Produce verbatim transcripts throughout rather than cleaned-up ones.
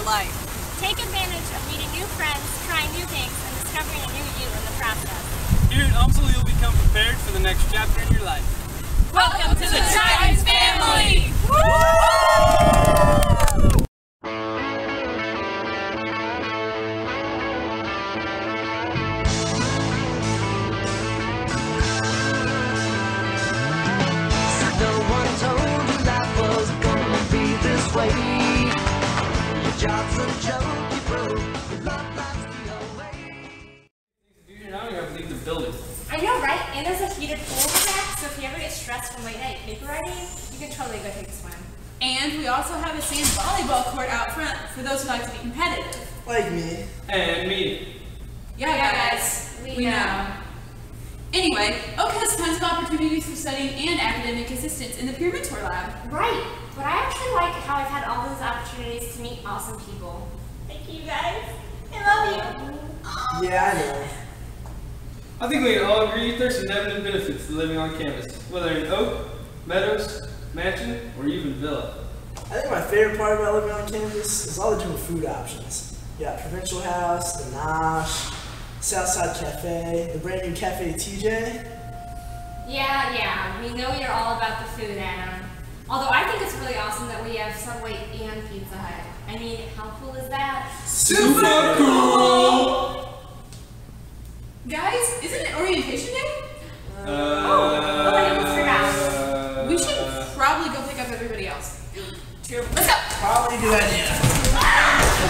life. Take advantage of meeting new friends, trying new things, and discovering a new you in the process. Here at UMSL, you'll become prepared for the next chapter in your life. Welcome to the Tridents family! No one told you life was gonna be this way. Your job's a joke, you broke. Your love life's the way. Dude, now you have to leave the building. I know, right? And there's a heated pool in the back, so if you ever get stressed from late night paper writing, you can totally go take a swim. And we also have a sand volleyball court out front for those who like to be competitive. Like me. And me. Yeah, Yeah, guys, we we know. know. Anyway, Oak has tons of opportunities for studying and academic assistance in the Peer Mentor Lab. Right, but I actually like how I've had all those opportunities to meet awesome people. Thank you guys. I love you. Yeah, I know. I think we can all agree there's some definite benefits to living on campus, whether in Oak, Meadows, Mansion, or even Villa. I think my favorite part about living on campus is all the different food options. You got Provincial House, the Nosh, Southside Cafe, the brand new Cafe T J. Yeah, yeah, we know you're all about the food, Adam. Although I think it's really awesome that we have Subway and Pizza Hut. I mean, how cool is that? Super cool! Guys, isn't it orientation day? Uh, oh, I almost forgot. We should probably go pick up everybody else. Let's go! Probably a good idea.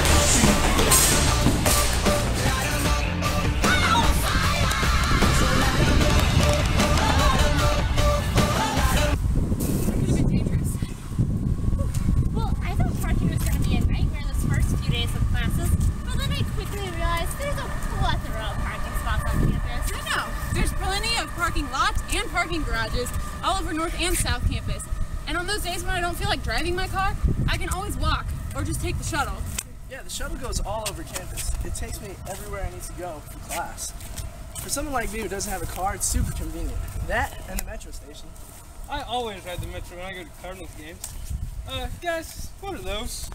Well, I thought parking was going to be a nightmare this first few days of classes, but then I quickly realized there's a plethora of parking spots on campus. I know. There's plenty of parking lots and parking garages all over North and South Campus. And on those days when I don't feel like driving my car, I can always walk or just take the shuttle. Yeah, the shuttle goes all over campus. It takes me everywhere I need to go for class. For someone like me who doesn't have a car, it's super convenient. That and the metro station. I always ride the Metro when I go to Cardinals games. Uh, guys, what are those?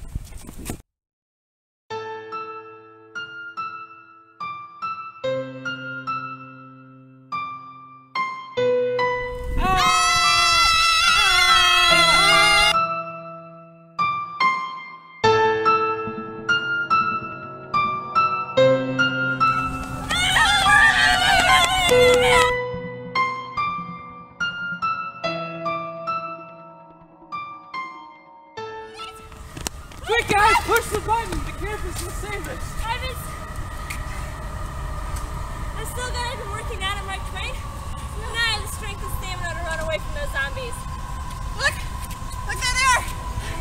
Quick guys, push the button! The campus will save us! I was... I still got it working out at Mark Twain. And I have the strength and stamina to run away from those zombies. Look! Look, there they are!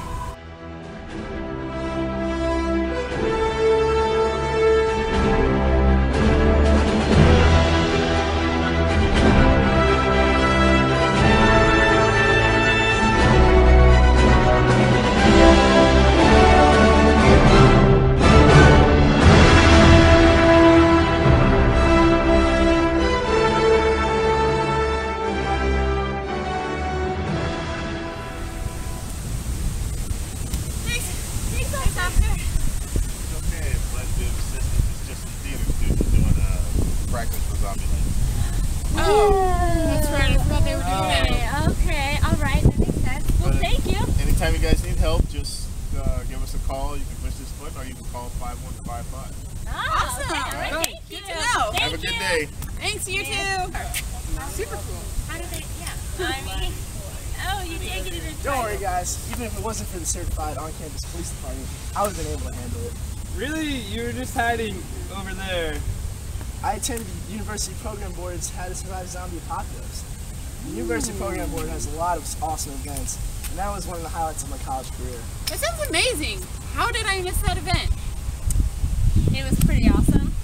Anytime you guys need help, just uh, give us a call. You can push this button or you can call five one five five. Oh, Awesome. okay, all right, Good. thank you. Good to know. Thank Have a good you. day. Thanks, you too. Super cool. How did they, yeah, I mean, oh, you did get it in. Don't worry, guys. Even if it wasn't for the certified on-campus police department, I would have been able to handle it. Really? You were just hiding over there. I attended the University Program Board's How to Survive Zombie Apocalypse. The University Program Board has a lot of awesome events, and that was one of the highlights of my college career. That sounds amazing. How did I miss that event? It was pretty awesome.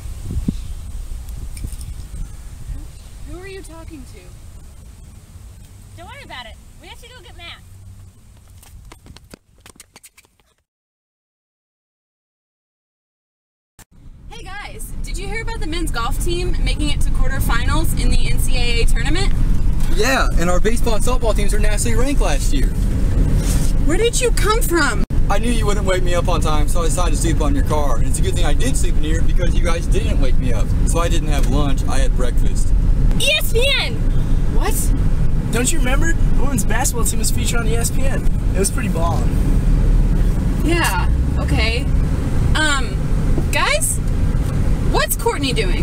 Who are you talking to? Don't worry about it. We have to go get Matt. Hey guys, did you hear about the men's golf team making it to quarterfinals in the N C double A tournament? Yeah, and our baseball and softball teams are nationally ranked last year. Where did you come from? I knew you wouldn't wake me up on time, so I decided to sleep on your car. And it's a good thing I did sleep in here because you guys didn't wake me up. So I didn't have lunch, I had breakfast. E S P N! What? Don't you remember? The women's basketball team was featured on E S P N. It was pretty ballin'. Yeah, okay. Um, guys? What's Courtney doing?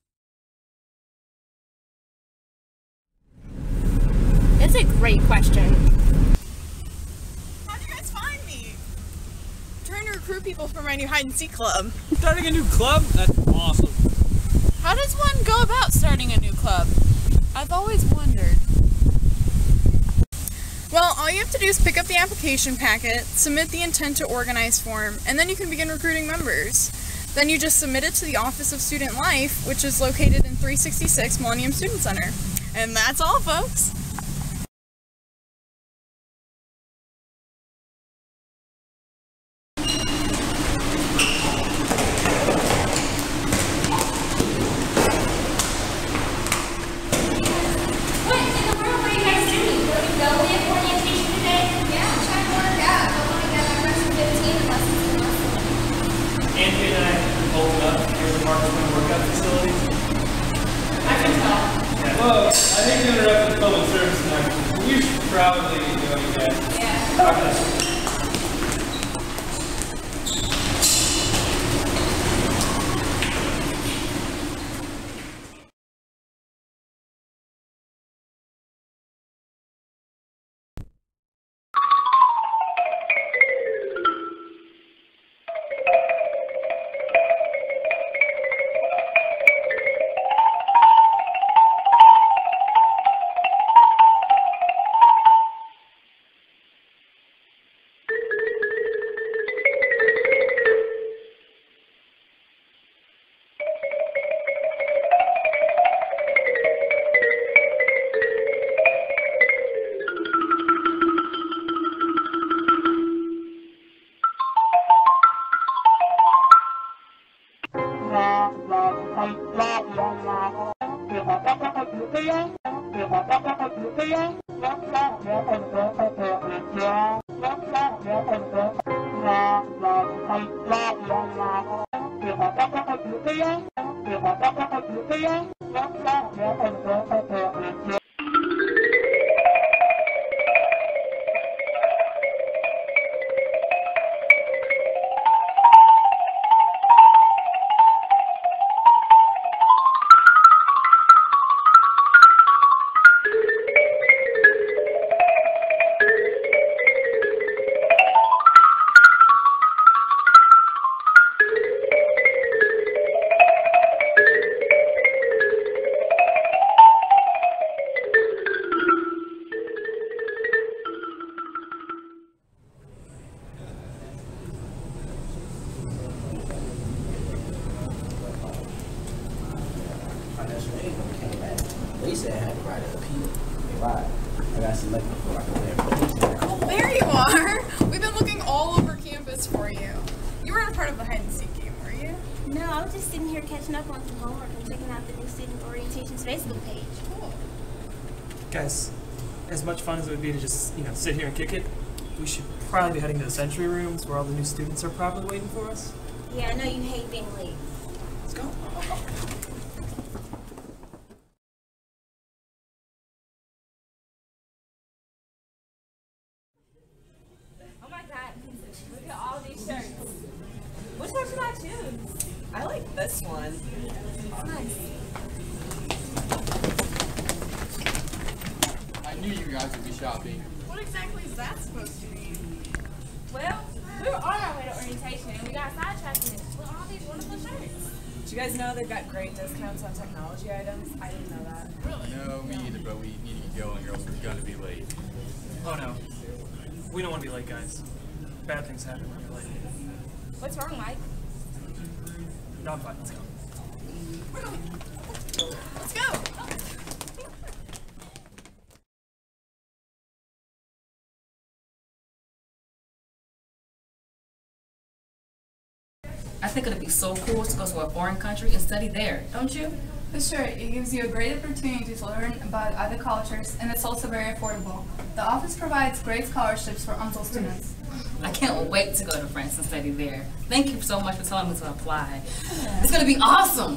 That's a great question. How'd you guys find me? I'm trying to recruit people for my new hide and seek club. Starting a new club? That's awesome. How does one go about starting a new club? I've always wondered. Well, all you have to do is pick up the application packet, submit the intent to organize form, and then you can begin recruiting members. Then you just submit it to the Office of Student Life, which is located in three sixty-six Millennium Student Center. And that's all, folks. Anthony and I bolted up here at the Marksman workout facility. I can tell. Yeah. Well, I hate to interrupt the public service announcement, but we should probably go, you guys. Yeah. Okay. They said I had to write an appeal. They lied. I got selected before I could wear it. Oh, there you are! We've been looking all over campus for you. You weren't a part of the hide and seek game, were you? No, I was just sitting here catching up on some homework and checking out the new Student Orientation's Facebook page. Cool. Guys, as much fun as it would be to just, you know, sit here and kick it, we should probably be heading to the Century Rooms where all the new students are probably waiting for us. Yeah, I know you hate being late. Let's go. Oh my god, look at all these shirts. Which one should I choose? I like this one. Nice. I knew you guys would be shopping. What exactly is that supposed to mean? Well, we were on our way to orientation and we got sidetracked with all these wonderful shirts. Did you guys know they've got great discounts on technology items? I didn't know that. Really? No, me either, but we need to get going or else we're gonna be late. Oh no. We don't want to be late, guys. Bad things happen when you're late. What's wrong, Mike? No, I'm fine. Let's go. Let's go! I think it'd be so cool to go to a foreign country and study there, don't you? For sure, it gives you a great opportunity to learn about other cultures, and it's also very affordable. The office provides great scholarships for UNSL students. I can't wait to go to France and study there. Thank you so much for telling me to apply. It's gonna be awesome.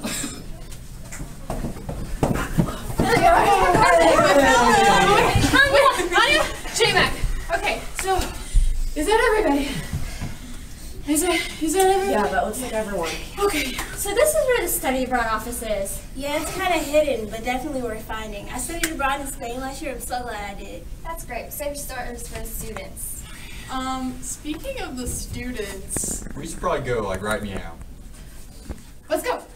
J-Mac. Okay, so is that everybody? Is that is that everybody? Yeah, that looks like everyone. Okay. So this is where the study abroad office is. Yeah, it's kind of hidden, but definitely worth finding. I studied abroad in Spain last year. I'm so glad I did. That's great. Safe starters for the students. Um, speaking of the students, We should probably go, like, right meow. Let's go.